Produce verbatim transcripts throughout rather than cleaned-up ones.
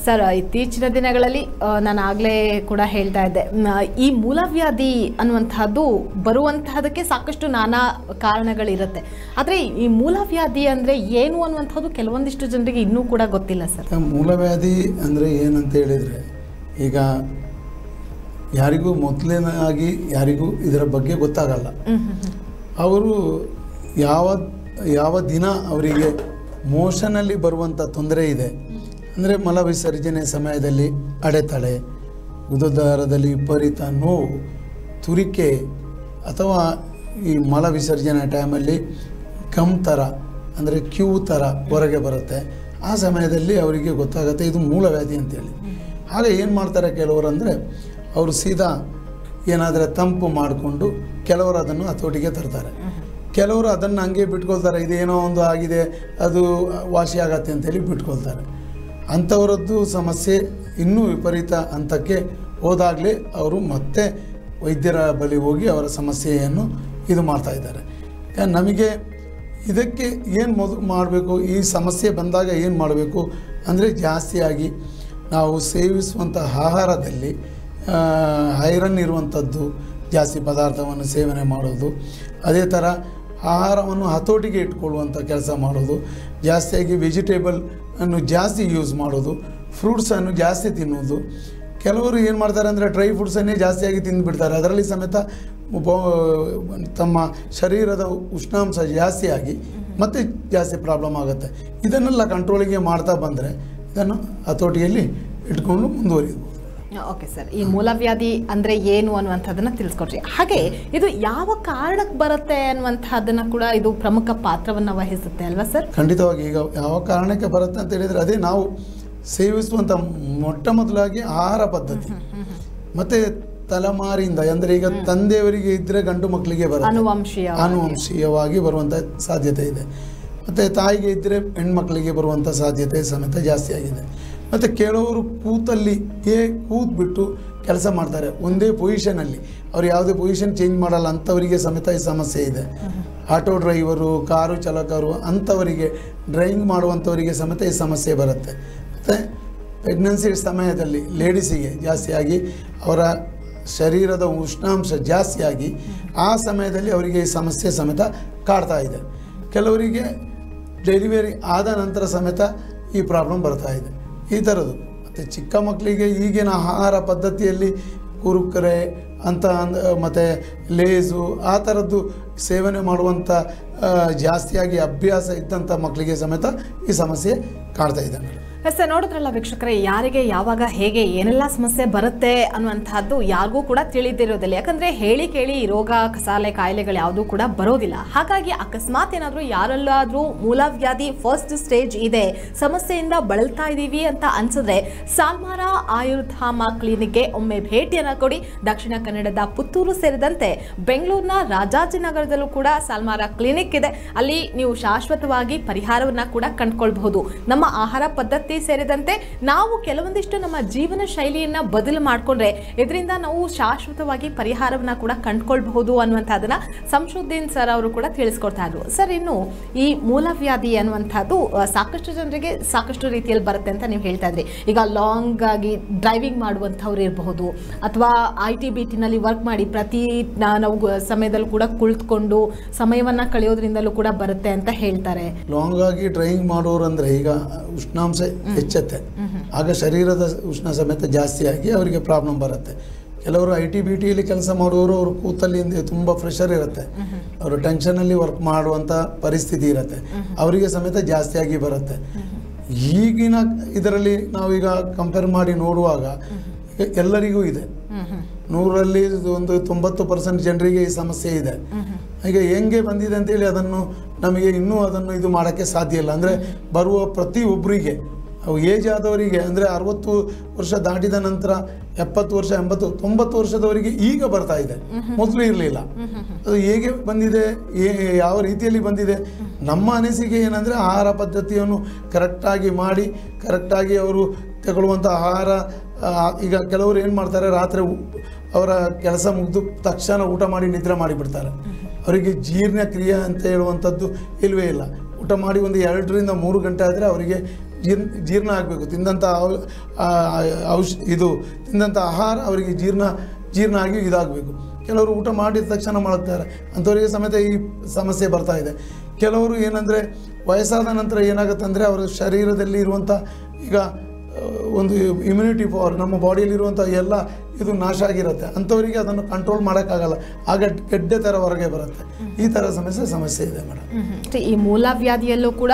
Sir, ಇತ್ತೀಚಿನ ದಿನಗಳಲ್ಲಿ ನಾನು ಆಗಲೇ ಕೂಡ ಹೇಳ್ತಾ ಇದ್ದೆ, ಈ ಮೂಲವ್ಯಾಧಿ ಅನ್ನುವಂತಹದ್ದು ಬರುವಂತಹದಕ್ಕೆ ಸಾಕಷ್ಟು ನಾನಾ ಕಾರಣಗಳಿರುತ್ತೆ. ಆದರೆ ಈ ಮೂಲವ್ಯಾಧಿ ಅಂದರೆ ಏನು ಅನ್ನುವಂಥದ್ದು ಕೆಲವೊಂದಿಷ್ಟು ಜನರಿಗೆ ಇನ್ನೂ ಕೂಡ ಗೊತ್ತಿಲ್ಲ ಸರ್. ಮೂಲವ್ಯಾಧಿ ಅಂದರೆ ಏನಂತ ಹೇಳಿದರೆ, ಈಗ ಯಾರಿಗೂ ಮೊದಲನೇದಾಗಿ ಯಾರಿಗೂ ಇದರ ಬಗ್ಗೆ ಗೊತ್ತಾಗಲ್ಲ. ಅವರು ಯಾವ ಯಾವ ದಿನ ಅವರಿಗೆ ಮೋಷನಲ್ಲಿ ಬರುವಂಥ ತೊಂದರೆ ಇದೆ ಅಂದರೆ ಮಲ ವಿಸರ್ಜನೆ ಸಮಯದಲ್ಲಿ ಅಡೆತಡೆ, ಗುದದ್ವಾರದಲ್ಲಿ ವಿಪರೀತ ನೋವು, ತುರಿಕೆ, ಅಥವಾ ಈ ಮಲ ವಿಸರ್ಜನೆ ಟೈಮಲ್ಲಿ ಗಮ್ ಥರ ಅಂದರೆ ಕ್ಯೂ ಥರ ಹೊರಗೆ ಬರುತ್ತೆ. ಆ ಸಮಯದಲ್ಲಿ ಅವರಿಗೆ ಗೊತ್ತಾಗುತ್ತೆ ಇದು ಮೂಲವ್ಯಾಧಿ ಅಂತೇಳಿ. ಹಾಗೆ ಏನು ಮಾಡ್ತಾರೆ ಕೆಲವರು ಅಂದರೆ, ಅವರು ಸೀದಾ ಏನಾದರೆ ತಂಪು ಮಾಡಿಕೊಂಡು ಕೆಲವರು ಅದನ್ನು ಹತೋಟಿಗೆ ತರ್ತಾರೆ. ಕೆಲವರು ಅದನ್ನು ಹಂಗೆ ಬಿಟ್ಕೊಳ್ತಾರೆ, ಇದೇನೋ ಒಂದು ಆಗಿದೆ ಅದು ವಾಸಿ ಆಗತ್ತೆ ಅಂತೇಳಿ ಬಿಟ್ಕೊಳ್ತಾರೆ. ಅಂಥವರದ್ದು ಸಮಸ್ಯೆ ಇನ್ನೂ ವಿಪರೀತ ಹಂತಕ್ಕೆ ಹೋದಾಗಲೇ ಅವರು ಮತ್ತೆ ವೈದ್ಯರ ಬಳಿ ಹೋಗಿ ಅವರ ಸಮಸ್ಯೆಯನ್ನು ಇದು ಮಾಡ್ತಾಯಿದ್ದಾರೆ. ನಮಗೆ ಇದಕ್ಕೆ ಏನು ಮೊದಲು ಮಾಡಬೇಕು, ಈ ಸಮಸ್ಯೆ ಬಂದಾಗ ಏನು ಮಾಡಬೇಕು ಅಂದರೆ, ಜಾಸ್ತಿಯಾಗಿ ನಾವು ಸೇವಿಸುವಂಥ ಆಹಾರದಲ್ಲಿ ಐರನ್ ಇರುವಂಥದ್ದು ಜಾಸ್ತಿ ಪದಾರ್ಥವನ್ನು ಸೇವನೆ ಮಾಡೋದು, ಅದೇ ಥರ ಆಹಾರವನ್ನು ಹತೋಟಿಗೆ ಇಟ್ಕೊಳ್ಳುವಂಥ ಕೆಲಸ ಮಾಡೋದು, ಜಾಸ್ತಿಯಾಗಿ ವೆಜಿಟೇಬಲ್ ಅನ್ನು ಜಾಸ್ತಿ ಯೂಸ್ ಮಾಡೋದು, ಫ್ರೂಟ್ಸನ್ನು ಜಾಸ್ತಿ ತಿನ್ನೋದು. ಕೆಲವರು ಏನು ಮಾಡ್ತಾರೆ ಅಂದರೆ ಡ್ರೈ ಫ್ರೂಟ್ಸನ್ನೇ ಜಾಸ್ತಿಯಾಗಿ ತಿಂದುಬಿಡ್ತಾರೆ. ಅದರಲ್ಲಿ ಸಮೇತ ತಮ್ಮ ಶರೀರದ ಉಷ್ಣಾಂಶ ಜಾಸ್ತಿಯಾಗಿ ಮತ್ತೆ ಜಾಸ್ತಿ ಪ್ರಾಬ್ಲಮ್ ಆಗುತ್ತೆ. ಇದನ್ನೆಲ್ಲ ಕಂಟ್ರೋಲಿಗೆ ಮಾಡ್ತಾ ಬಂದರೆ ಇದನ್ನು ಹತೋಟಿಯಲ್ಲಿ ಇಟ್ಕೊಂಡು ಮುಂದುವರಿಯಬಹುದು. ಓಕೆ ಸರ್, ಈ ಮೂಲವ್ಯಾಧಿ ಅಂದರೆ ಏನು ಅನ್ನುವಂಥದ್ದನ್ನು ತಿಳಿಸ್ಕೊಡ್ರಿ. ಹಾಗೆ ಇದು ಯಾವ ಕಾರಣಕ್ಕೆ ಬರುತ್ತೆ ಅನ್ನುವಂಥದ್ದನ್ನು ಕೂಡ ಇದು ಪ್ರಮುಖ ಪಾತ್ರವನ್ನು ವಹಿಸುತ್ತೆ ಅಲ್ವಾ ಸರ್? ಖಂಡಿತವಾಗಿ. ಈಗ ಯಾವ ಕಾರಣಕ್ಕೆ ಬರುತ್ತೆ ಅಂತ ಹೇಳಿದರೆ, ಅದೇ ನಾವು ಸೇವಿಸುವಂಥ ಮೊಟ್ಟ ಮೊದಲಾಗಿ ಆಹಾರ ಪದ್ಧತಿ, ಮತ್ತು ತಲೆಮಾರಿಯಿಂದ ಅಂದರೆ ಈಗ ತಂದೆಯವರಿಗೆ ಇದ್ದರೆ ಗಂಡು ಮಕ್ಕಳಿಗೆ ಬರುತ್ತೆ, ಅನುವಂಶೀಯ ಅನುವಂಶೀಯವಾಗಿ ಬರುವಂಥ ಸಾಧ್ಯತೆ ಇದೆ. ಮತ್ತು ತಾಯಿಗೆ ಇದ್ದರೆ ಹೆಣ್ಮಕ್ಳಿಗೆ ಬರುವಂಥ ಸಾಧ್ಯತೆ ಸಮೇತ ಜಾಸ್ತಿ ಆಗಿದೆ. ಮತ್ತು ಕೆಲವರು ಕೂತಲ್ಲಿ ಏ ಕೂತ್ಬಿಟ್ಟು ಕೆಲಸ ಮಾಡ್ತಾರೆ ಒಂದೇ ಪೊಸಿಷನಲ್ಲಿ, ಅವ್ರು ಯಾವುದೇ ಪೊಸಿಷನ್ ಚೇಂಜ್ ಮಾಡಲ್ಲ, ಅಂಥವರಿಗೆ ಸಮೇತ ಈ ಸಮಸ್ಯೆ ಇದೆ. ಆಟೋ ಡ್ರೈವರು, ಕಾರು ಚಾಲಕರು, ಅಂಥವರಿಗೆ ಡ್ರೈವಿಂಗ್ ಮಾಡುವಂಥವರಿಗೆ ಸಮೇತ ಈ ಸಮಸ್ಯೆ ಬರುತ್ತೆ. ಮತ್ತು ಪ್ರೆಗ್ನೆನ್ಸಿ ಸಮಯದಲ್ಲಿ ಲೇಡೀಸಿಗೆ ಜಾಸ್ತಿಯಾಗಿ ಅವರ ಶರೀರದ ಉಷ್ಣಾಂಶ ಜಾಸ್ತಿಯಾಗಿ ಆ ಸಮಯದಲ್ಲಿ ಅವರಿಗೆ ಈ ಸಮಸ್ಯೆ ಸಮೇತ ಕಾಡ್ತಾ ಇದೆ. ಕೆಲವರಿಗೆ ಡೆಲಿವರಿ ಆದ ನಂತರ ಸಮೇತ ಈ ಪ್ರಾಬ್ಲಮ್ ಬರ್ತಾ ಇದೆ. ಈ ಥರದ್ದು. ಮತ್ತು ಚಿಕ್ಕ ಮಕ್ಕಳಿಗೆ ಈಗಿನ ಆಹಾರ ಪದ್ಧತಿಯಲ್ಲಿ ಕುರುಕರೆ ಅಂತ ಮತ್ತು ಲೇಸು ಆ ಥರದ್ದು ಸೇವನೆ ಮಾಡುವಂಥ ಜಾಸ್ತಿಯಾಗಿ ಅಭ್ಯಾಸ ಇದ್ದಂಥ ಮಕ್ಕಳಿಗೆ ಸಮೇತ ಈ ಸಮಸ್ಯೆ ಕಾಡ್ತಾ ಇದೆ. ಸರ್, ನೋಡಿದ್ರಲ್ಲ ವೀಕ್ಷಕರೇ, ಯಾರಿಗೆ ಯಾವಾಗ ಹೇಗೆ ಏನೆಲ್ಲ ಸಮಸ್ಯೆ ಬರುತ್ತೆ ಅನ್ನುವಂಥದ್ದು ಯಾರಿಗೂ ಕೂಡ ತಿಳಿದಿರೋದಿಲ್ಲ. ಯಾಕಂದರೆ ಹೇಳಿ ಕೇಳಿ ಈ ರೋಗ ಕಸಾಲೆ ಕಾಯಿಲೆಗಳು ಯಾವುದೂ ಕೂಡ ಬರೋದಿಲ್ಲ. ಹಾಗಾಗಿ ಅಕಸ್ಮಾತ್ ಏನಾದರೂ ಯಾರೆಲ್ಲಾದರೂ ಮೂಲವ್ಯಾಧಿ ಫಸ್ಟ್ ಸ್ಟೇಜ್ ಇದೆ, ಸಮಸ್ಯೆಯಿಂದ ಬಳಲ್ತಾ ಇದ್ದೀವಿ ಅಂತ ಅನ್ಸಿದ್ರೆ ಸಾಲ್ಮಾರ ಆಯುರ್ಧಾಮ ಕ್ಲಿನಿಕ್ಗೆ ಒಮ್ಮೆ ಭೇಟಿಯನ್ನು ಕೊಡಿ. ದಕ್ಷಿಣ ಕನ್ನಡದ ಪುತ್ತೂರು ಸೇರಿದಂತೆ ಬೆಂಗಳೂರಿನ ರಾಜಾಜಿನಗರದಲ್ಲೂ ಕೂಡ ಸಾಲ್ಮಾರ ಕ್ಲಿನಿಕ್ ಇದೆ. ಅಲ್ಲಿ ನೀವು ಶಾಶ್ವತವಾಗಿ ಪರಿಹಾರವನ್ನು ಕೂಡ ಕಂಡುಕೊಳ್ಬಹುದು. ನಮ್ಮ ಆಹಾರ ಪದ್ಧತಿ ಸೇರಿದಂತೆ ನಾವು ಕೆಲವೊಂದಿಷ್ಟು ನಮ್ಮ ಜೀವನ ಶೈಲಿಯನ್ನ ಬದಲು ಮಾಡಿಕೊಂಡ್ರೆ ಇದರಿಂದ ನಾವು ಶಾಶ್ವತವಾಗಿ ಪರಿಹಾರವನ್ನ ಕೂಡ ಕಂಡುಕೊಳ್ಬಹುದು ಅನ್ನುವಂಥದ್ದನ್ನ ಸಂಶುದ್ದೀನ್ ಸರ್ ಅವರು ಕೂಡ ತಿಳಿಸ್ಕೊಡ್ತಾ ಇದ್ರು. ಸರ್, ಇನ್ನು ಈ ಮೂಲವ್ಯಾಧಿ ಅನ್ನುವಂಥದ್ದು ಸಾಕಷ್ಟು ಜನರಿಗೆ ಸಾಕಷ್ಟು ರೀತಿಯಲ್ಲಿ ಬರುತ್ತೆ ಅಂತ ನೀವು ಹೇಳ್ತಾ ಇದ್ರಿ. ಈಗ ಲಾಂಗ್ ಆಗಿ ಡ್ರೈವಿಂಗ್ ಮಾಡುವಂಥವ್ರು ಇರಬಹುದು, ಅಥವಾ ಐ ಟಿ ಬಿ ಟಿನಲ್ಲಿ ವರ್ಕ್ ಮಾಡಿ ಪ್ರತಿ ನಾವು ಸಮಯದಲ್ಲೂ ಕೂಡ ಕುಳಿತುಕೊಂಡು ಸಮಯವನ್ನ ಕಳೆಯೋದ್ರಿಂದಲೂ ಕೂಡ ಬರುತ್ತೆ ಅಂತ ಹೇಳ್ತಾರೆ. ಲಾಂಗ್ ಆಗಿ ಡ್ರೈವಿಂಗ್ ಮಾಡೋರು ಅಂದರೆ ಈಗ ಉಷ್ಣಾಂಶ ಹೆಚ್ಚುತ್ತೆ, ಆಗ ಶರೀರದ ಉಷ್ಣ ಸಮೇತ ಜಾಸ್ತಿಯಾಗಿ ಅವರಿಗೆ ಪ್ರಾಬ್ಲಮ್ ಬರುತ್ತೆ. ಕೆಲವರು ಐ ಟಿ ಬಿ ಟಿಯಲ್ಲಿ ಕೆಲಸ ಮಾಡುವವರು ಅವರು ಕೂತಲ್ಲಿ ತುಂಬ ಪ್ರೆಷರ್ ಇರುತ್ತೆ, ಅವರು ಟೆನ್ಷನಲ್ಲಿ ವರ್ಕ್ ಮಾಡುವಂಥ ಪರಿಸ್ಥಿತಿ ಇರುತ್ತೆ, ಅವರಿಗೆ ಸಮೇತ ಜಾಸ್ತಿಯಾಗಿ ಬರುತ್ತೆ. ಈಗಿನ ಇದರಲ್ಲಿ ನಾವೀಗ ಕಂಪೇರ್ ಮಾಡಿ ನೋಡುವಾಗ ಎಲ್ಲರಿಗೂ ಇದೆ. ನೂರಲ್ಲಿ ಒಂದು ತೊಂಬತ್ತು ಪರ್ಸೆಂಟ್ ಜನರಿಗೆ ಈ ಸಮಸ್ಯೆ ಇದೆ. ಈಗ ಹೆಂಗೆ ಬಂದಿದೆ ಅಂತೇಳಿ ಅದನ್ನು ನಮಗೆ ಇನ್ನೂ ಅದನ್ನು ಇದು ಮಾಡೋಕ್ಕೆ ಸಾಧ್ಯ ಇಲ್ಲ. ಅಂದರೆ ಬರುವ ಪ್ರತಿಯೊಬ್ಬರಿಗೆ, ಅವು ಏಜ್ ಆದವರಿಗೆ ಅಂದರೆ ಅರವತ್ತು ವರ್ಷ ದಾಟಿದ ನಂತರ ಎಪ್ಪತ್ತು ವರ್ಷ ಎಂಬತ್ತು ತೊಂಬತ್ತು ವರ್ಷದವರಿಗೆ ಈಗ ಬರ್ತಾ ಇದೆ, ಮೊದಲು ಇರಲಿಲ್ಲ. ಅದು ಹೇಗೆ ಬಂದಿದೆ, ಯಾವ ರೀತಿಯಲ್ಲಿ ಬಂದಿದೆ, ನಮ್ಮ ಅನಿಸಿಕೆ ಏನಂದರೆ ಆಹಾರ ಪದ್ಧತಿಯನ್ನು ಕರೆಕ್ಟಾಗಿ ಮಾಡಿ ಕರೆಕ್ಟಾಗಿ ಅವರು ತಗೊಳ್ಳುವಂಥ ಆಹಾರ. ಈಗ ಕೆಲವರು ಏನು ಮಾಡ್ತಾರೆ, ರಾತ್ರಿ ಅವರ ಕೆಲಸ ಮುಗಿದು ತಕ್ಷಣ ಊಟ ಮಾಡಿ ನಿದ್ರೆ ಮಾಡಿಬಿಡ್ತಾರೆ. ಅವರಿಗೆ ಜೀರ್ಣಕ್ರಿಯೆ ಅಂತ ಹೇಳುವಂಥದ್ದು ಇಲ್ಲವೇ ಇಲ್ಲ. ಊಟ ಮಾಡಿ ಒಂದು ಎರಡರಿಂದ ಮೂರು ಗಂಟೆ ಆದರೆ ಅವರಿಗೆ ಜೀರ್ಣ ಜೀರ್ಣ ಆಗಬೇಕು. ತಿಂದಂಥ ಔಷ ಇದು ತಿಂದಂಥ ಆಹಾರ ಅವರಿಗೆ ಜೀರ್ಣ ಜೀರ್ಣ ಆಗಿ ಇದಾಗಬೇಕು. ಕೆಲವರು ಊಟ ಮಾಡಿದ ತಕ್ಷಣ ಮಾಡುತ್ತಾರೆ, ಅಂಥವರಿಗೆ ಸಮೇತ ಈ ಸಮಸ್ಯೆ ಬರ್ತಾ ಇದೆ. ಕೆಲವರು ಏನಂದರೆ ವಯಸ್ಸಾದ ನಂತರ ಏನಾಗುತ್ತೆ ಅಂದರೆ ಅವರ ಶರೀರದಲ್ಲಿ ಇರುವಂಥ ಈಗ ಒಂದು ಇಮ್ಯುನಿಟಿ ಪವರ್ ನಮ್ಮ ಬಾಡಿಯಲ್ಲಿರುವಂಥ ಎಲ್ಲ ಇದು ನಾಶ ಆಗಿರುತ್ತೆ. ಅಂಥವರಿಗೆ ಅದನ್ನು ಕಂಟ್ರೋಲ್ ಮಾಡೋಕ್ಕಾಗಲ್ಲ, ಆಗ ಗೆಡ್ಡೆ ಥರ ಹೊರಗೆ ಬರುತ್ತೆ. ಈ ಥರ ಸಮಸ್ಯೆ ಸಮಸ್ಯೆ ಇದೆ ಮೇಡಮ್. ಈ ಮೂಲವ್ಯಾಧಿಯಲ್ಲೂ ಕೂಡ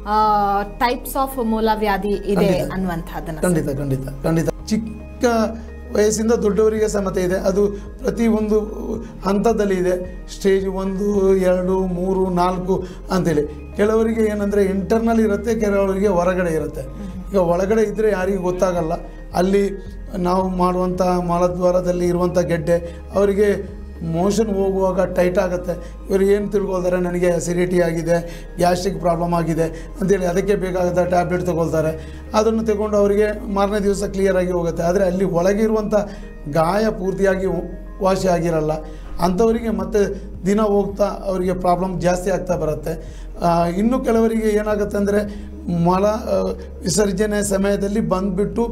ಟೈಪ್ಸ್ ಆಫ್ ಮೂಲವ್ಯಾಧಿ ಇದೆ ಅನ್ನುವಂಥದ್ದನ್ನು ಖಂಡಿತ ಖಂಡಿತ ಖಂಡಿತ ಚಿಕ್ಕ ವಯಸ್ಸಿಂದ ದೊಡ್ಡವರಿಗೆ ಸಮೇತ ಇದೆ. ಅದು ಪ್ರತಿ ಒಂದು ಹಂತದಲ್ಲಿ ಇದೆ. ಸ್ಟೇಜ್ ಒಂದು ಎರಡು ಮೂರು ನಾಲ್ಕು ಅಂತೇಳಿ. ಕೆಲವರಿಗೆ ಏನಂದರೆ ಇಂಟರ್ನಲ್ ಇರುತ್ತೆ, ಕೆಲವರಿಗೆ ಹೊರಗಡೆ ಇರುತ್ತೆ. ಈಗ ಒಳಗಡೆ ಇದ್ದರೆ ಯಾರಿಗೂ ಗೊತ್ತಾಗಲ್ಲ. ಅಲ್ಲಿ ನಾವು ಮಾಡುವಂಥ ಮಲದ್ವಾರದಲ್ಲಿ ಇರುವಂಥ ಗೆಡ್ಡೆ ಅವರಿಗೆ ಮೋಷನ್ ಹೋಗುವಾಗ ಟೈಟ್ ಆಗುತ್ತೆ. ಇವರು ಏನು ತಿಳ್ಕೊಳ್ತಾರೆ, ನನಗೆ ಅಸಿಡಿಟಿ ಆಗಿದೆ, ಗ್ಯಾಸ್ಟ್ರಿಕ್ ಪ್ರಾಬ್ಲಮ್ ಆಗಿದೆ ಅಂತೇಳಿ ಅದಕ್ಕೆ ಬೇಕಾದ ಟ್ಯಾಬ್ಲೆಟ್ ತೊಗೊಳ್ತಾರೆ. ಅದನ್ನು ತಗೊಂಡು ಅವರಿಗೆ ಮಾರನೇ ದಿವಸ ಕ್ಲಿಯರಾಗಿ ಹೋಗುತ್ತೆ. ಆದರೆ ಅಲ್ಲಿ ಒಳಗಿರುವಂಥ ಗಾಯ ಪೂರ್ತಿಯಾಗಿ ವಾಸಿ ಆಗಿರಲ್ಲ. ಅಂಥವರಿಗೆ ಮತ್ತೆ ದಿನ ಹೋಗ್ತಾ ಅವರಿಗೆ ಪ್ರಾಬ್ಲಮ್ ಜಾಸ್ತಿ ಆಗ್ತಾ ಬರುತ್ತೆ. ಇನ್ನು ಕೆಲವರಿಗೆ ಏನಾಗುತ್ತೆ ಅಂದರೆ ಮಲ ವಿಸರ್ಜನೆ ಸಮಯದಲ್ಲಿ ಬಂದುಬಿಟ್ಟು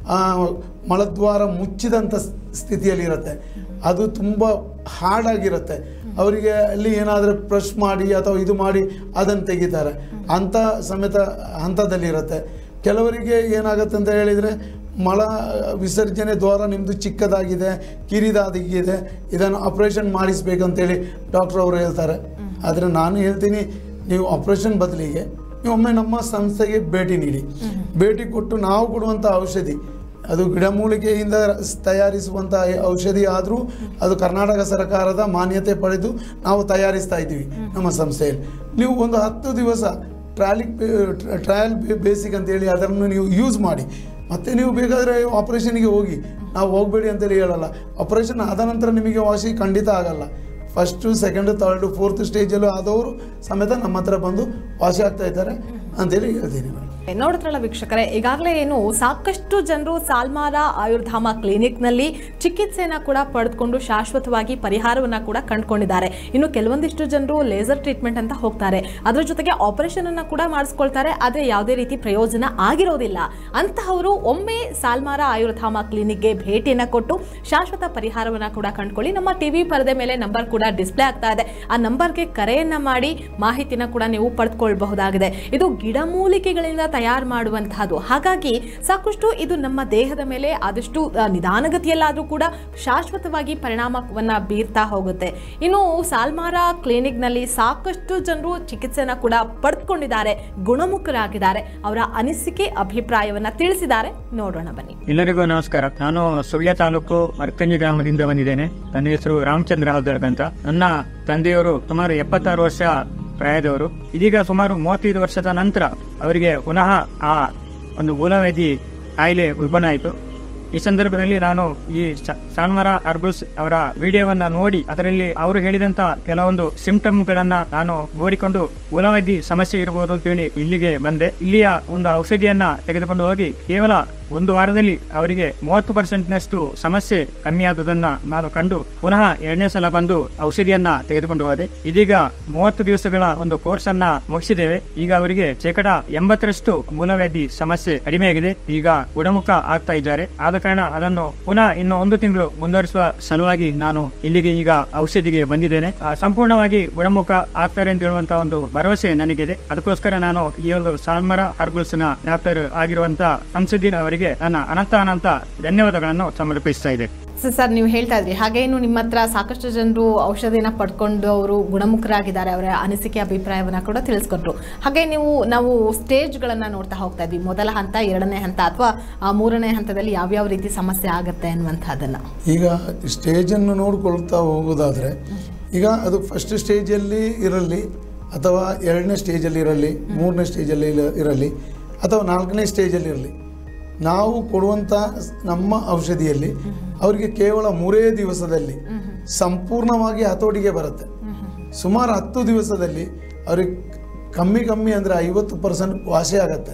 ಮಲದ್ವಾರ ಮುಚ್ಚಿದಂಥ ಸ್ಥಿತಿಯಲ್ಲಿರುತ್ತೆ. ಅದು ತುಂಬ ಹಾರ್ಡಾಗಿರುತ್ತೆ. ಅವರಿಗೆ ಅಲ್ಲಿ ಏನಾದರೂ ಪ್ರೆಸ್ ಮಾಡಿ ಅಥವಾ ಇದು ಮಾಡಿ ಅದನ್ನು ತೆಗಿತಾರೆ. ಅಂಥ ಸಮೇತ ಹಂತದಲ್ಲಿರುತ್ತೆ. ಕೆಲವರಿಗೆ ಏನಾಗುತ್ತೆ ಅಂತ ಹೇಳಿದರೆ ಮಲ ವಿಸರ್ಜನೆ ದ್ವಾರ ನಿಮ್ಮದು ಚಿಕ್ಕದಾಗಿದೆ, ಕಿರಿದಾಗಿದೆ, ಇದನ್ನು ಆಪ್ರೇಷನ್ ಮಾಡಿಸ್ಬೇಕಂತೇಳಿ ಡಾಕ್ಟ್ರ್ ಅವರು ಹೇಳ್ತಾರೆ. ಆದರೆ ನಾನು ಹೇಳ್ತೀನಿ, ನೀವು ಆಪ್ರೇಷನ್ ಬದಲಿಗೆ ನೀವು ಒಮ್ಮೆ ನಮ್ಮ ಸಂಸ್ಥೆಗೆ ಭೇಟಿ ನೀಡಿ. ಭೇಟಿ ಕೊಟ್ಟು ನಾವು ಕೊಡುವಂಥ ಔಷಧಿ ಅದು ಗಿಡಮೂಲಿಕೆಯಿಂದ ತಯಾರಿಸುವಂಥ ಔಷಧಿ ಆದರೂ ಅದು ಕರ್ನಾಟಕ ಸರ್ಕಾರದ ಮಾನ್ಯತೆ ಪಡೆದು ನಾವು ತಯಾರಿಸ್ತಾ ಇದ್ದೀವಿ ನಮ್ಮ ಸಂಸ್ಥೆಯಲ್ಲಿ. ನೀವು ಒಂದು ಹತ್ತು ದಿವಸ ಟ್ರಾಲಿಕ್ ಟ್ರಯಲ್ ಬೇಸಿಕ್ ಅಂತೇಳಿ ಅದನ್ನು ನೀವು ಯೂಸ್ ಮಾಡಿ. ಮತ್ತು ನೀವು ಬೇಕಾದರೆ ಆಪ್ರೇಷನ್ಗೆ ಹೋಗಿ, ನಾವು ಹೋಗಬೇಡಿ ಅಂತೇಳಿ ಹೇಳಲ್ಲ. ಆಪ್ರೇಷನ್ ಆದ ನಂತರ ನಿಮಗೆ ವಾಸಿ ಖಂಡಿತ ಆಗಲ್ಲ. ಫಸ್ಟು ಸೆಕೆಂಡು ಥರ್ಡು ಫೋರ್ತ್ ಸ್ಟೇಜಲ್ಲೂ ಆದವರು ಸಮೇತ ನಮ್ಮ ಹತ್ರ ಬಂದು ವಾಸಿ ಆಗ್ತಾ ಇದ್ದಾರೆ ಅಂತೇಳಿ ಹೇಳ್ತೀನಿ ಮೇಡಮ್. ನೋಡಿದ್ರಲ್ಲ ವೀಕ್ಷಕರೇ, ಈಗಾಗಲೇ ಏನು ಸಾಕಷ್ಟು ಜನರು ಸಾಲ್ಮಾರ ಆಯುರ್ಧಾಮ ಕ್ಲಿನಿಕ್ನಲ್ಲಿ ಚಿಕಿತ್ಸೆಯನ್ನು ಕೂಡ ಪಡೆದುಕೊಂಡು ಶಾಶ್ವತವಾಗಿ ಪರಿಹಾರವನ್ನು ಕೂಡ ಕಂಡುಕೊಂಡಿದ್ದಾರೆ. ಇನ್ನು ಕೆಲವೊಂದಿಷ್ಟು ಜನರು ಲೇಸರ್ ಟ್ರೀಟ್ಮೆಂಟ್ ಅಂತ ಹೋಗ್ತಾರೆ, ಅದರ ಜೊತೆಗೆ ಆಪರೇಷನ್ ಅನ್ನು ಕೂಡ ಮಾಡಿಸ್ಕೊಳ್ತಾರೆ, ಆದರೆ ಯಾವುದೇ ರೀತಿ ಪ್ರಯೋಜನ ಆಗಿರೋದಿಲ್ಲ. ಅಂತಹವರು ಒಮ್ಮೆ ಸಾಲ್ಮಾರ ಆಯುರ್ಧಾಮ ಕ್ಲಿನಿಕ್ಗೆ ಭೇಟಿಯನ್ನು ಕೊಟ್ಟು ಶಾಶ್ವತ ಪರಿಹಾರವನ್ನು ಕೂಡ ಕಂಡುಕೊಳ್ಳಿ. ನಮ್ಮ ಟಿವಿ ಪರದೆ ಮೇಲೆ ನಂಬರ್ ಕೂಡ ಡಿಸ್ಪ್ಲೇ ಆಗ್ತಾ ಇದೆ, ಆ ನಂಬರ್ಗೆ ಕರೆಯನ್ನ ಮಾಡಿ ಮಾಹಿತಿನ ಕೂಡ ನೀವು ಪಡೆದುಕೊಳ್ಳಬಹುದಾಗಿದೆ. ಇದು ಗಿಡಮೂಲಿಕೆಗಳಿಂದ ತಯಾರು ಮಾಡುವಂತಹದ್ದು. ಹಾಗಾಗಿ ಸಾಕಷ್ಟು ಇದು ನಮ್ಮ ದೇಹದ ಮೇಲೆ ಆದಷ್ಟು ನಿಧಾನಗತಿಯಲ್ಲಾದರೂ ಕೂಡ ಶಾಶ್ವತವಾಗಿ ಪರಿಣಾಮವನ್ನ ಬೀರ್ತಾ ಹೋಗುತ್ತೆ. ಇನ್ನು ಸಾಲ್ಮಾರ ಕ್ಲಿನಿಕ್ ನಲ್ಲಿ ಸಾಕಷ್ಟು ಜನರು ಚಿಕಿತ್ಸೆನ ಕೂಡ ಪಡೆದುಕೊಂಡಿದ್ದಾರೆ, ಗುಣಮುಖರಾಗಿದ್ದಾರೆ. ಅವರ ಅನಿಸಿಕೆ ಅಭಿಪ್ರಾಯವನ್ನ ತಿಳಿಸಿದ್ದಾರೆ, ನೋಡೋಣ ಬನ್ನಿ. ಎಲ್ಲರಿಗೂ ನಮಸ್ಕಾರ. ನಾನು ಸುಳ್ಯ ತಾಲೂಕು ಮರ್ಕಂಜಿ ಗ್ರಾಮದಿಂದ ಬಂದಿದ್ದೇನೆ. ನನ್ನ ಹೆಸರು ರಾಮಚಂದ್ರ ಹಾಲ್ದರ್ಗ್ ಅಂತ. ನನ್ನ ತಂದೆಯವರು ಸುಮಾರು ಎಪ್ಪತ್ತಾರು ವರ್ಷ ಪ್ರಾಯದವರು. ಇದೀಗ ಸುಮಾರು ಮೂವತ್ತೈದು ವರ್ಷದ ನಂತರ ಅವರಿಗೆ ಪುನಃ ಆ ಒಂದು ಮೂಲವ್ಯಾಧಿ ಕಾಯಿಲೆ ಉಲ್ಬಣ ಆಯಿತು. ಈ ಸಂದರ್ಭದಲ್ಲಿ ನಾನು ಈ ಸಾಲ್ಮಾರ ಹರ್ಬಲ್ಸ್ ಅವರ ವಿಡಿಯೋವನ್ನ ನೋಡಿ ಅದರಲ್ಲಿ ಅವರು ಹೇಳಿದಂತ ಕೆಲವೊಂದು ಸಿಂಪ್ಟಮ್ಗಳನ್ನ ನಾನು ನೋಡಿಕೊಂಡು ಮೂಲವ್ಯಾಧಿ ಸಮಸ್ಯೆ ಇರಬಹುದು ಅಂತ ಹೇಳಿ ಇಲ್ಲಿಗೆ ಬಂದೆ. ಇಲ್ಲಿಯ ಒಂದು ಔಷಧಿಯನ್ನ ತೆಗೆದುಕೊಂಡು ಹೋಗಿ ಕೇವಲ ಒಂದು ವಾರದಲ್ಲಿ ಅವರಿಗೆ ಮೂವತ್ತು ಪರ್ಸೆಂಟ್ ನಷ್ಟು ಸಮಸ್ಯೆ ಕಮ್ಮಿಯಾದುದನ್ನ ನಾನು ಕಂಡು ಪುನಃ ಎರಡನೇ ಸಲ ಬಂದು ಔಷಧಿಯನ್ನ ತೆಗೆದುಕೊಂಡು ಹೋದೆ. ಇದೀಗ ಮೂವತ್ತು ದಿವಸಗಳ ಒಂದು ಕೋರ್ಸ್ ಅನ್ನ ಮುಗಿಸಿದ್ದೇವೆ. ಈಗ ಅವರಿಗೆ ಶೇಕಡ ಎಂಬತ್ತರಷ್ಟು ಮೂಲವ್ಯಾಧಿ ಸಮಸ್ಯೆ ಕಡಿಮೆಯಾಗಿದೆ. ಈಗ ಗುಣಮುಖ ಆಗ್ತಾ ಇದ್ದಾರೆ. ಆದ ಕಾರಣ ಅದನ್ನು ಪುನಃ ಇನ್ನು ಒಂದು ತಿಂಗಳು ಮುಂದುವರಿಸುವ ಸಲುವಾಗಿ ನಾನು ಇಲ್ಲಿಗೆ ಈಗ ಔಷಧಿಗೆ ಬಂದಿದ್ದೇನೆ. ಸಂಪೂರ್ಣವಾಗಿ ಗುಣಮುಖ ಆಗ್ತಾರೆ ಅಂತ ಹೇಳುವಂತಹ ಒಂದು ಭರವಸೆ ನನಗಿದೆ. ಅದಕ್ಕೋಸ್ಕರ ನಾನು ಈ ಒಂದು ಸಾಲ್ಮಾರ ಹರ್ಬಲ್ಸ್ ನ ಡಾಕ್ಟರ್ ಆಗಿರುವಂತಹ ಸಂಸದೀನ್ ಅವರಿಗೆ ನನ್ನ ಅನಂತ ಅನಂತ ಧನ್ಯವಾದಗಳನ್ನು ಸಮರ್ಪಿಸ್ತಾ ಇದೆ. ಸರ್, ನೀವು ಹೇಳ್ತಾ ಇದ್ರಿ ಹಾಗೇನು ನಿಮ್ಮ ಹತ್ರ ಸಾಕಷ್ಟು ಜನರು ಔಷಧಿನ ಪಡ್ಕೊಂಡು ಅವರು ಗುಣಮುಖರಾಗಿದ್ದಾರೆ, ಅವರ ಅನಿಸಿಕೆ ಅಭಿಪ್ರಾಯವನ್ನ ಕೂಡ ತಿಳಿಸ್ಕೊಟ್ರು. ಹಾಗೆ ನೀವು ನಾವು ಸ್ಟೇಜ್ಗಳನ್ನ ನೋಡ್ತಾ ಹೋಗ್ತಾ ಇದ್ವಿ, ಮೊದಲ ಹಂತ, ಎರಡನೇ ಹಂತ ಅಥವಾ ಮೂರನೇ ಹಂತದಲ್ಲಿ ಯಾವ್ಯಾವ ರೀತಿ ಸಮಸ್ಯೆ ಆಗುತ್ತೆ ಅನ್ನುವಂಥದ್ದನ್ನ. ಈಗ ಸ್ಟೇಜನ್ನು ನೋಡ್ಕೊಳ್ತಾ ಹೋಗೋದಾದ್ರೆ ಈಗ ಅದು ಫಸ್ಟ್ ಸ್ಟೇಜಲ್ಲಿ ಇರಲಿ ಅಥವಾ ಎರಡನೇ ಸ್ಟೇಜಲ್ಲಿ ಇರಲಿ, ಮೂರನೇ ಸ್ಟೇಜಲ್ಲಿ ಇರಲಿ ಅಥವಾ ನಾಲ್ಕನೇ ಸ್ಟೇಜಲ್ಲಿ ಇರಲಿ, ನಾವು ಕೊಡುವಂಥ ನಮ್ಮ ಔಷಧಿಯಲ್ಲಿ ಅವರಿಗೆ ಕೇವಲ ಮೂರೇ ದಿವಸದಲ್ಲಿ ಸಂಪೂರ್ಣವಾಗಿ ಹತೋಟಿಗೆ ಬರುತ್ತೆ. ಸುಮಾರು ಹತ್ತು ದಿವಸದಲ್ಲಿ ಅವ್ರಿಗೆ ಕಮ್ಮಿ ಕಮ್ಮಿ ಅಂದರೆ ಐವತ್ತು ಪರ್ಸೆಂಟ್ ವಾಸಿ ಆಗತ್ತೆ.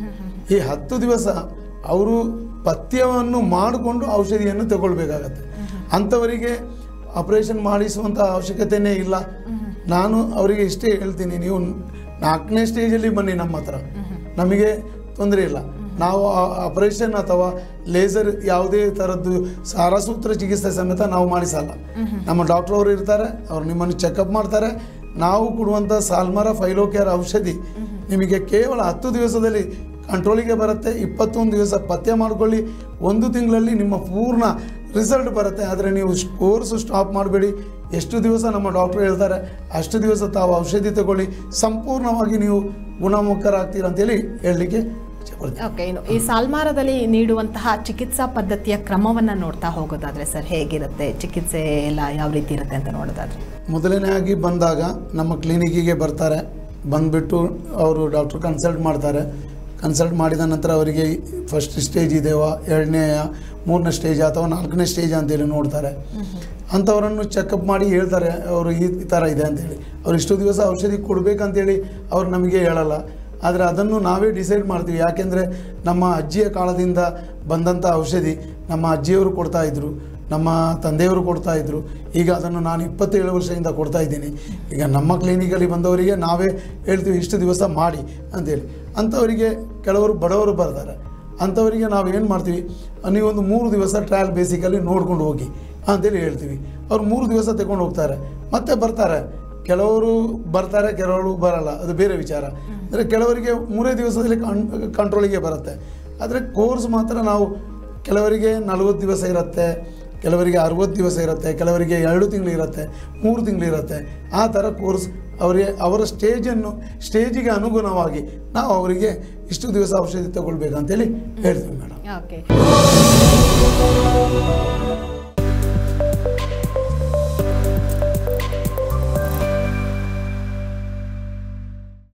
ಈ ಹತ್ತು ದಿವಸ ಅವರು ಪಥ್ಯವನ್ನು ಮಾಡಿಕೊಂಡು ಔಷಧಿಯನ್ನು ತಗೊಳ್ಬೇಕಾಗತ್ತೆ. ಅಂಥವರಿಗೆ ಆಪರೇಷನ್ ಮಾಡಿಸುವಂಥ ಅವಶ್ಯಕತೆಯೇ ಇಲ್ಲ. ನಾನು ಅವರಿಗೆ ಇಷ್ಟೇ ಹೇಳ್ತೀನಿ, ನೀವು ನಾಲ್ಕನೇ ಸ್ಟೇಜಲ್ಲಿ ಬನ್ನಿ ನಮ್ಮ ಹತ್ರ. ನಮಗೆ ತೊಂದರೆ ಇಲ್ಲ. ನಾವು ಆಪರೇಷನ್ ಅಥವಾ ಲೇಸರ್ ಯಾವುದೇ ಥರದ್ದು ಸಾರಸೂತ್ರ ಚಿಕಿತ್ಸೆ ಸಮೇತ ನಾವು ಮಾಡಿಸಲ್ಲ. ನಮ್ಮ ಡಾಕ್ಟರ್ ಅವರು ಇರ್ತಾರೆ, ಅವರು ನಿಮ್ಮನ್ನು ಚೆಕಪ್ ಮಾಡ್ತಾರೆ. ನಾವು ಕೊಡುವಂಥ ಸಾಲ್ಮರ ಫೈಲೋಕೇರ್ ಔಷಧಿ ನಿಮಗೆ ಕೇವಲ ಹತ್ತು ದಿವಸದಲ್ಲಿ ಕಂಟ್ರೋಲಿಗೆ ಬರುತ್ತೆ. ಇಪ್ಪತ್ತೊಂದು ದಿವಸ ಪಥ್ಯ ಮಾಡಿಕೊಳ್ಳಿ, ಒಂದು ತಿಂಗಳಲ್ಲಿ ನಿಮ್ಮ ಪೂರ್ಣ ರಿಸಲ್ಟ್ ಬರುತ್ತೆ. ಆದರೆ ನೀವು ಕೋರ್ಸ್ ಸ್ಟಾಪ್ ಮಾಡಬೇಡಿ. ಎಷ್ಟು ದಿವಸ ನಮ್ಮ ಡಾಕ್ಟರ್ ಹೇಳ್ತಾರೆ ಅಷ್ಟು ದಿವಸ ತಾವು ಔಷಧಿ ತಗೊಳ್ಳಿ, ಸಂಪೂರ್ಣವಾಗಿ ನೀವು ಗುಣಮುಖರಾಗ್ತೀರ ಅಂತೇಳಿ ಹೇಳಲಿಕ್ಕೆ ಓಕೆ. ಇನ್ನು ಈ ಸಾಲ್ಮಾರದಲ್ಲಿ ನೀಡುವಂತಹ ಚಿಕಿತ್ಸಾ ಪದ್ಧತಿಯ ಕ್ರಮವನ್ನು ನೋಡ್ತಾ ಹೋಗೋದಾದ್ರೆ ಸರ್ ಹೇಗಿರುತ್ತೆ, ಚಿಕಿತ್ಸೆ ಎಲ್ಲ ಯಾವ ರೀತಿ ಇರುತ್ತೆ ಅಂತ ನೋಡೋದಾದ್ರೆ? ಮೊದಲನೇಯಾಗಿ ಬಂದಾಗ ನಮ್ಮ ಕ್ಲಿನಿಕ್ಕಿಗೆ ಬರ್ತಾರೆ. ಬಂದುಬಿಟ್ಟು ಅವರು ಡಾಕ್ಟರ್ ಕನ್ಸಲ್ಟ್ ಮಾಡ್ತಾರೆ. ಕನ್ಸಲ್ಟ್ ಮಾಡಿದ ನಂತರ ಅವರಿಗೆ ಫಸ್ಟ್ ಸ್ಟೇಜ್ ಇದೆಯಾ, ಎರಡನೇ ಮೂರನೇ ಸ್ಟೇಜ್ ಅಥವಾ ನಾಲ್ಕನೇ ಸ್ಟೇಜ್ ಅಂತೇಳಿ ನೋಡ್ತಾರೆ. ಅಂಥವರನ್ನು ಚೆಕಪ್ ಮಾಡಿ ಹೇಳ್ತಾರೆ ಅವರು ಈ ಥರ ಇದೆ ಅಂತೇಳಿ. ಅವ್ರು ಇಷ್ಟು ದಿವಸ ಔಷಧಿ ಕೊಡಬೇಕಂತೇಳಿ ಅವ್ರು ನಮಗೆ ಹೇಳಲ್ಲ. ಆದರೆ ಅದನ್ನು ನಾವೇ ಡಿಸೈಡ್ ಮಾಡ್ತೀವಿ. ಯಾಕೆಂದರೆ ನಮ್ಮ ಅಜ್ಜಿಯ ಕಾಲದಿಂದ ಬಂದಂಥ ಔಷಧಿ ನಮ್ಮ ಅಜ್ಜಿಯವರು ಕೊಡ್ತಾಯಿದ್ರು, ನಮ್ಮ ತಂದೆಯವರು ಕೊಡ್ತಾಯಿದ್ರು. ಈಗ ಅದನ್ನು ನಾನು ಇಪ್ಪತ್ತೇಳು ವರ್ಷದಿಂದ ಕೊಡ್ತಾ ಇದ್ದೀನಿ. ಈಗ ನಮ್ಮ ಕ್ಲಿನಿಕಲ್ಲಿ ಬಂದವರಿಗೆ ನಾವೇ ಹೇಳ್ತೀವಿ ಇಷ್ಟು ದಿವಸ ಮಾಡಿ ಅಂತೇಳಿ. ಅಂಥವರಿಗೆ ಕೆಲವರು ಬಡವರು ಬರ್ತಾರೆ. ಅಂಥವರಿಗೆ ನಾವು ಏನು ಮಾಡ್ತೀವಿ, ನೀವೊಂದು ಮೂರು ದಿವಸ ಟ್ರಯಲ್ ಬೇಸಿಕಲ್ಲಿ ನೋಡ್ಕೊಂಡು ಹೋಗಿ ಅಂತೇಳಿ ಹೇಳ್ತೀವಿ. ಅವ್ರು ಮೂರು ದಿವಸ ತಗೊಂಡು ಹೋಗ್ತಾರೆ, ಮತ್ತೆ ಬರ್ತಾರೆ. ಕೆಲವರು ಬರ್ತಾರೆ, ಕೆಲವರು ಬರಲ್ಲ, ಅದು ಬೇರೆ ವಿಚಾರ. ಅಂದರೆ ಕೆಲವರಿಗೆ ಮೂರೇ ದಿವಸದಲ್ಲಿ ಕಂ ಕಂಟ್ರೋಲಿಗೆ ಬರುತ್ತೆ. ಆದರೆ ಕೋರ್ಸ್ ಮಾತ್ರ ನಾವು ಕೆಲವರಿಗೆ ನಲವತ್ತು ದಿವಸ ಇರುತ್ತೆ, ಕೆಲವರಿಗೆ ಅರುವತ್ತು ದಿವಸ ಇರುತ್ತೆ, ಕೆಲವರಿಗೆ ಎರಡು ತಿಂಗಳು ಇರುತ್ತೆ, ಮೂರು ತಿಂಗಳು ಇರುತ್ತೆ. ಆ ಥರ ಕೋರ್ಸ್ ಅವರಿಗೆ ಅವರ ಸ್ಟೇಜನ್ನು ಸ್ಟೇಜಿಗೆ ಅನುಗುಣವಾಗಿ ನಾವು ಅವರಿಗೆ ಇಷ್ಟು ದಿವಸ ಔಷಧಿ ತಗೊಳ್ಬೇಕಂತೇಳಿ ಹೇಳ್ತೀವಿ ಮೇಡಮ್. ಓಕೆ.